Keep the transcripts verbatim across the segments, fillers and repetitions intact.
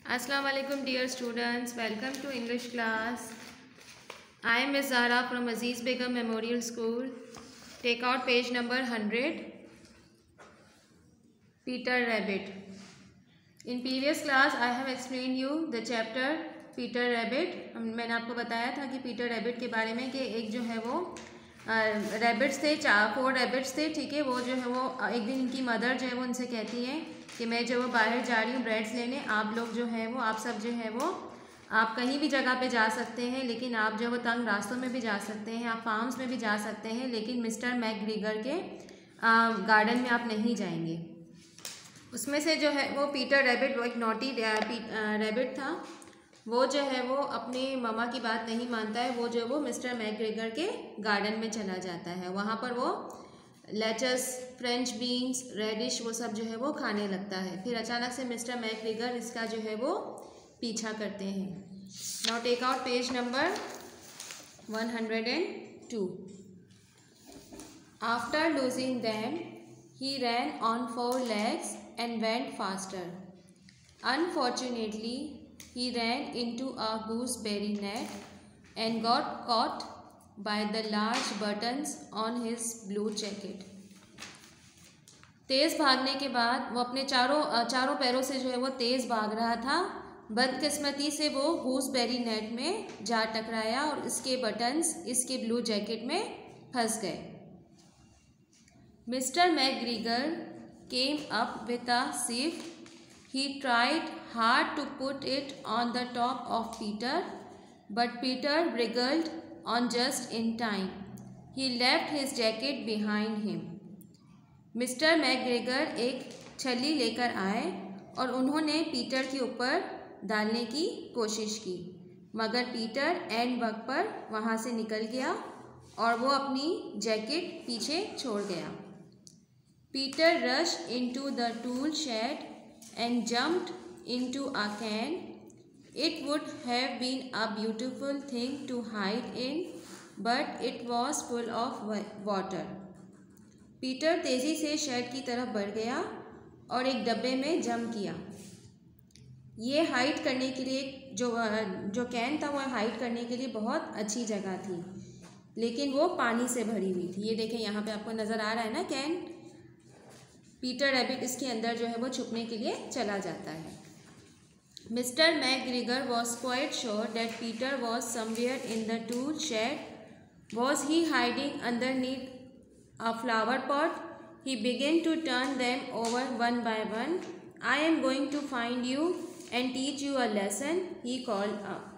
Assalamu alaikum dear students, welcome to English class. I am Miss Zahra from Aziz Begum Memorial School. Take out page number one hundred. Peter Rabbit. In previous class I have explained you the chapter Peter Rabbit. मैंने आपको बताया था कि Peter rabbit के बारे में कि एक जो है वो रैबिट्स थे, चार फोर रैबिट्स थे, ठीक है। वो जो है वो एक दिन इनकी मदर जो है वो उनसे कहती है कि मैं जो वो बाहर जा रही हूँ ब्रेड्स लेने, आप लोग जो है वो आप सब जो है वो आप कहीं भी जगह पे जा सकते हैं, लेकिन आप जो वो तंग रास्तों में भी जा सकते हैं, आप फार्म्स में भी जा सकते हैं, लेकिन मिस्टर मैकग्रीगर के गार्डन में आप नहीं जाएंगे। उसमें से जो है वो पीटर रैबिट, वो एक नॉटी रैबिट था, वो जो है वो अपने मामा की बात नहीं मानता है। वो जो वो मिस्टर मैकग्रीगर के गार्डन में चला जाता है। वहाँ पर वो लेटस, फ्रेंच बीन्स, रेडिश वो सब जो है वो खाने लगता है। फिर अचानक से मिस्टर मैकग्रीगर इसका जो है वो पीछा करते हैं। Now take out page number one hundred two. After losing them, he ran on four legs and went faster. Unfortunately, he ran into a gooseberry net and got caught by the large buttons on his blue jacket. तेज़ भागने के बाद वो अपने चारों चारों पैरों से जो है वो तेज़ भाग रहा था। बदकिस्मती से वो गूसबेरी नेट में जा टकराया और इसके बटन्स इसके ब्लू जैकेट में फंस गए। Mister McGregor came up with a sieve. He tried hard to put it on the top of Peter, but Peter wriggled on just in time. He left his jacket behind him. Mister McGregor एक छल्ली लेकर आए और उन्होंने Peter के ऊपर डालने की कोशिश की, मगर पीटर एंड वक्त पर वहाँ से निकल गया और वो अपनी जैकेट पीछे छोड़ गया। Peter rushed into the tool shed and jumped into a can. It would have been a beautiful thing to hide in, but it was full of water. Peter तेज़ी से शेड की तरफ बढ़ गया और एक डब्बे में जम किया। ये हाइड करने के लिए जो जो कैन था वह हाइड करने के लिए बहुत अच्छी जगह थी, लेकिन वो पानी से भरी हुई थी। ये देखें यहाँ पे आपको नज़र आ रहा है ना कैन। पीटर रैबिट इसके अंदर जो है वो छुपने के लिए चला जाता है। Mister McGregor was quite sure that Peter was somewhere in the tool shed. Was he hiding underneath a flower pot? He began to turn them over one by one. I am going to find you and teach you a lesson, he called up.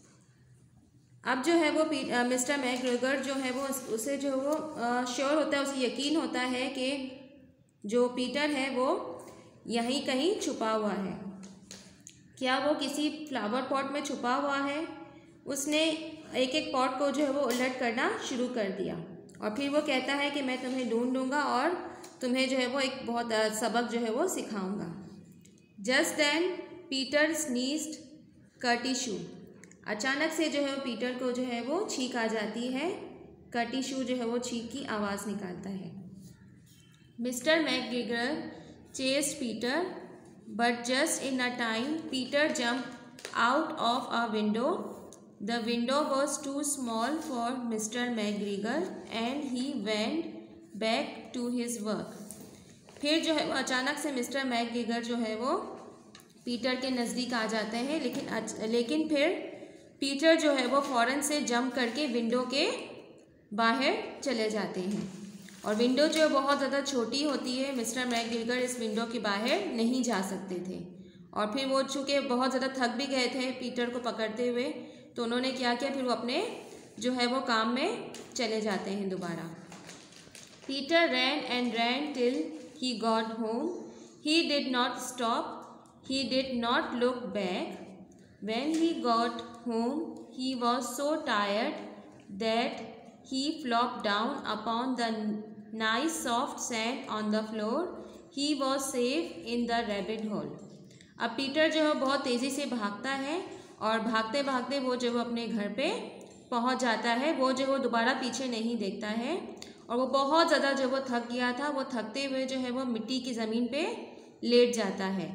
अब जो है वो mister मैकग्रीगर जो है वो उसे जो वो श्योर होता है, उसे यकीन होता है कि जो पीटर है वो यहीं कहीं छुपा हुआ है। क्या वो किसी फ्लावर पॉट में छुपा हुआ है? उसने एक एक पॉट को जो है वो उलट करना शुरू कर दिया और फिर वो कहता है कि मैं तुम्हें ढूंढूंगा और तुम्हें जो है वो एक बहुत सबक जो है वो सिखाऊंगा। Just then Peter sneezed kertyschoo. अचानक से जो है वो पीटर को जो है वो छींक आ जाती है। कर्टिशू जो है वो छींक की आवाज़ निकालता है। Mister McGregor chased Peter, but just in a time, Peter jumped out of a window. The window was too small for Mister McGregor, and he went back to his work. फिर जो है वो अचानक से मिस्टर मैकग्रीगर जो है वो Peter के नज़दीक आ जाते हैं, लेकिन लेकिन फिर पीटर जो है वो फ़ौरन से जंप करके विंडो के बाहर चले जाते हैं और विंडो जो बहुत ज़्यादा छोटी होती है। मिस्टर मैकग्रीगर इस विंडो के बाहर नहीं जा सकते थे और फिर वो चूँकि बहुत ज़्यादा थक भी गए थे पीटर को पकड़ते हुए, तो उन्होंने क्या किया, फिर वो अपने जो है वो काम में चले जाते हैं दोबारा। Peter ran and ran till he got home. He did not stop, he did not look back. When he got home he was so tired that he flopped down upon the nice soft sand on the floor. He was safe in the rabbit hole. अब Peter जो है बहुत तेज़ी से भागता है और भागते भागते वो जो वो अपने घर पे पहुंच जाता है। वो जो वो दोबारा पीछे नहीं देखता है और वो बहुत ज़्यादा जो वो थक गया था, वो थकते हुए जो है वो मिट्टी की ज़मीन पे लेट जाता है।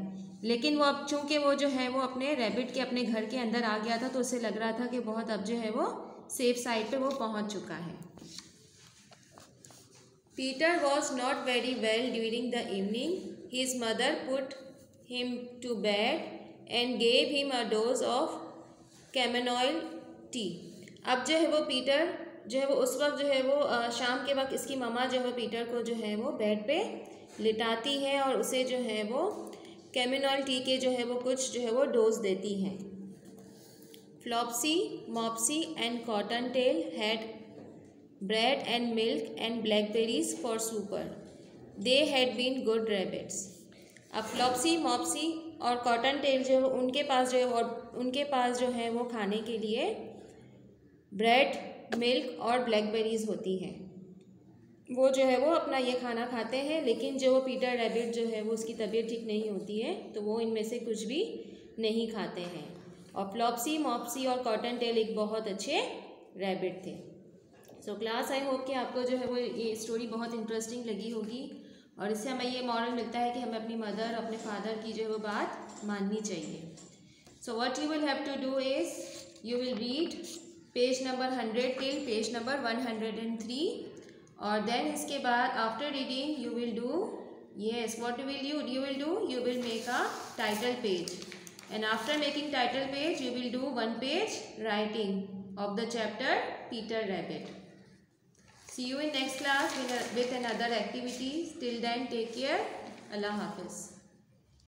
लेकिन वो अब चूँकि वो जो है वो अपने रैबिट के अपने घर के अंदर आ गया था तो उसे लग रहा था कि बहुत अब जो है वो सेफ साइड पे वो पहुंच चुका है। Peter was not very well during the evening. His mother put him to bed and gave him a dose of camomile tea. अब जो है वो पीटर जो है वो उस वक्त जो है वो आ, शाम के वक्त इसकी मम्मा जो है पीटर को जो है वो बेड पे लिटाती है और उसे जो है वो कैमेनॉइल टी के जो है वो कुछ जो है वो डोज देती हैं। Flopsy, Mopsy and Cottontail had bread and milk and blackberries for supper. They had been good rabbits. अब फ्लॉप्सी, मॉप्सी और कॉटन टेल जो है उनके पास जो है और उनके पास जो है वो खाने के लिए ब्रेड, मिल्क और ब्लैकबेरीज होती हैं। वो जो है वो अपना ये खाना खाते हैं, लेकिन जो वो पीटर रैबिट जो है वो उसकी तबीयत ठीक नहीं होती है तो वो इनमें से कुछ भी नहीं खाते हैं। और फ्लॉप्सी, मॉप्सी और कॉटन टेल एक बहुत अच्छे रैबिट थे। सो क्लास, आई होप कि आपको जो है वो ये स्टोरी बहुत इंटरेस्टिंग लगी होगी और इससे हमें ये मॉरल मिलता है कि हमें अपनी मदर, अपने फादर की जो है वो बात माननी चाहिए। So what you will have to do is you will read page number hundred till page number one hundred and three और देन इसके बाद after reading you will do yes what will you you will do you will make a title page and after making title page you will do one page writing of the chapter Peter Rabbit. See you in next class with, with another activity. Till then, take care. Allah Hafiz.